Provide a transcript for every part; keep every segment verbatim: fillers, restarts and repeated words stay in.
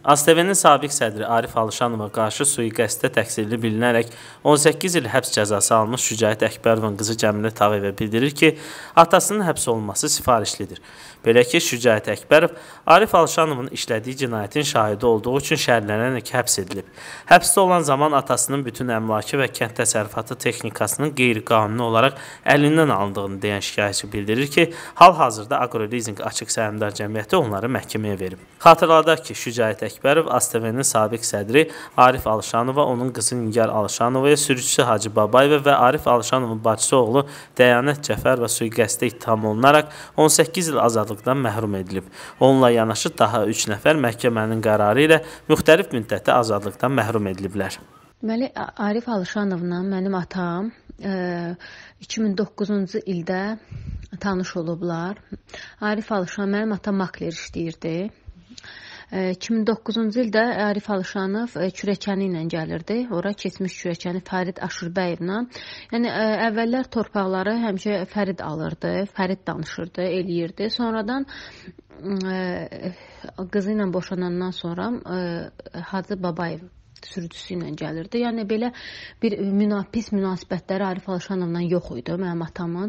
A S T V-nin sabiq sədri Arif Alışanova qarşı sui-qəsddə təqsirli bilinərək on səkkiz il həbs cəzası almış Şücaət Əkbərovun qızı Cəmilə Tağıyeva bildirir ki, atasının həbs olunması sifarişlidir. Belə ki, Şücaət Əkbərov Arif Alışanovun işlədiyi cinayətin şahidi olduğu üçün şəhərlənərək həbs edilib. Həbsdə olan zaman atasının bütün əmlakı və kənd təsərrüfatı texnikasının qeyri-qanuni olaraq əlindən alındığını deyən şikayətçi bildirir ki, hal-hazırda Aqrolizinq Açıq Səhmdar Cəmiyyəti onları məhkəməyə verib. Xatırladaq ki, Şücaət Əkbərov A S T V-nin sabiq sədri Arif Alışanova, onun qızı Nigar Alışanovaya, sürücüsü Hacı Babayeva və Arif Alışanovun bacısı oğlu Dəyanət Cəfərova sui-qəsddə ittiham olunaraq on səkkiz il azadlıqdan məhrum edilib. Onunla yanaşı daha üç nəfər məhkəmənin qərarı ilə müxtəlif müddətdə azadlıqdan məhrum ediliblər. Deməli, Arif Alışanovla mənim atam iki min doqquzuncu ildə tanış olublar. Arif Alışanov, mənim atam makler işləyirdi. iki min doqquzuncu ildə Arif Alışanov kürəkəni ilə gəlirdi. Ora keçmiş kürəkəni Fərid Aşurbəyevlə. Yəni, əvvəllər torpaqları həmişə Fərid alırdı, Fərid danışırdı, eləyirdi. Sonradan qızı ilə boşanandan sonra Hacı Babayev sürücüsü ilə gəlirdi. Yəni, belə bir pis münasibətləri Arif Alışanovla yox idi mənim atamın.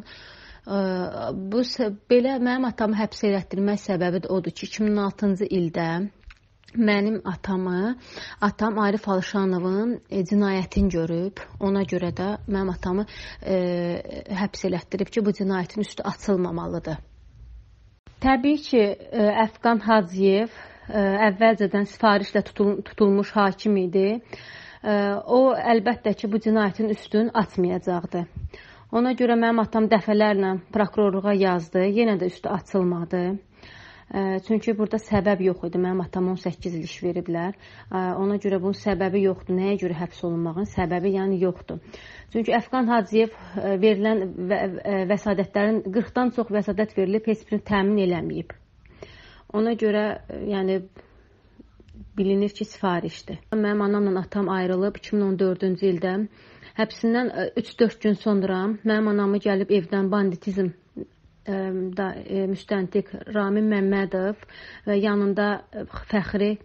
Bu belə mənim atamı həbs elətdirmək səbəbi də odur ki, iki min on altıncı ildə mənim atamı, atam Arif Alışanovun cinayətini görüb, ona görə də mənim atamı e, həbs elətdirib ki, bu cinayətin üstü açılmamalıdır. Təbii ki, Əfqan Hacıyev əvvəlcədən sifarişlə tutul tutulmuş hakim idi. O, əlbəttə ki, bu cinayətin üstünü açmayacaqdı. Ona görə mənim atam dəfələrlə prokurorluğa yazdı, yenə də üstü açılmadı. Çünki burada səbəb yox idi. Mənim atam on səkkiz il iş veriblər. Ona görə bunun səbəbi yoxdur. Nəyə görə həbs olunmağın səbəbi yəni yoxdur. Çünki Əfqan Hacıyev verilən vəsadətlərin qırxdan çox vəsadət verilib, heç birini təmin eləməyib. Ona görə yəni bilinir ki, sifarişdir. Mənim anamla atam ayrılıb iki min on dördüncü ildə. Həbsindən üç dörd gün sonra mənim anamı gəlib evdən banditizm da müstəntiq Ramin Məmmədov və yanında Fəxri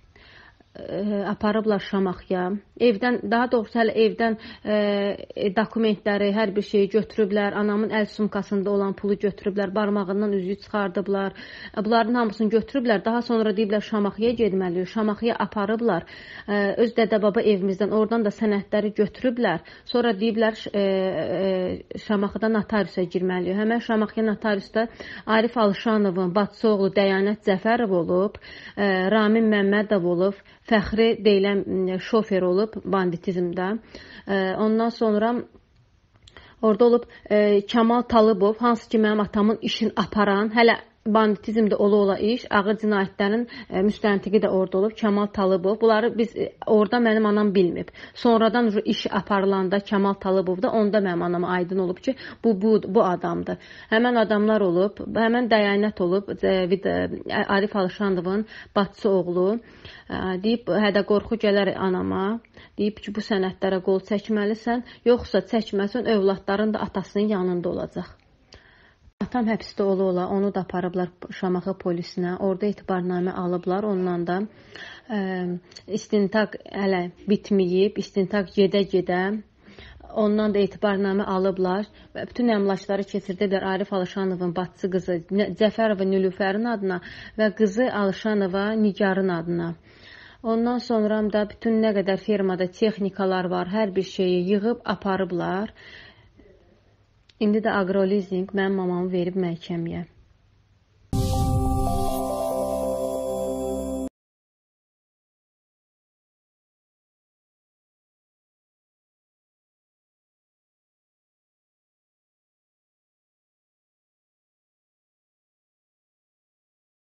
aparıblar Şamaxıya. Evdən, daha doğrusu hələ evdən e, dokumentləri, hər bir şeyi götürüblər. Anamın əl sumkasında olan pulu götürüblər, barmağından üzüyü çıxardıblar. Bunların hamısını götürüblər. Daha sonra deyiblər Şamaxıya getməliyik. Şamaxıya aparıblar. E, öz dədə-baba evimizdən, oradan da sənədləri götürüblər. Sonra deyiblər e, e, Şamaxıda notariusa girməliyik. Həmən Şamaxıya notariusda Arif Alışanovun bacısı oğlu Dəyanət Cəfərov olub, e, Ramin Məmmədov olub, Fəxri deyilən şofer olub banditizmdə. Ondan sonra orada olub Kamal Talıbov, hansı ki mənim atamın işini aparan, hələ banditizmdə ola-ola iş, ağır cinayətlərin müstəntiqi də orada olub, Kamal Talıbov. Bunları biz orada mənim anam bilməyib. Sonradan iş aparılanda Kamal Talıbov da onda mənim anama aydın olub ki, bu, bu, bu adamdır. Həmən adamlar olub, həmən Dəyanət olub, Arif Alışanovun bacısı oğlu. Deyib, hədə qorxu gələr anama, deyib ki, bu sənədlərə qol çəkməlisən, yoxsa çəkməsən, övladların da atasının yanında olacaq. Atam həbsdə ola-ola, onu da aparıblar Şamaxı polisinə, orada etibarnamə alıblar, ondan da ə, istintaq hələ bitməyib, istintaq gedə-gedə, ondan da etibarnamə alıblar və bütün əmlakları keçirdilər Arif Alışanovun bacısı qızı Cəfərova Nülüfərin adına və qızı Alışanova Nigarın adına. Ondan sonra da bütün nə qədər fermada texnikalar var, hər bir şeyi yığıb aparıblar. İndi də Aqrolizinq mənim mamamı verib məhkəməyə.